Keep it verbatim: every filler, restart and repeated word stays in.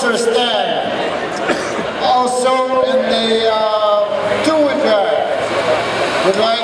sponsor stand. Also in the uh, two-wheel drive, would like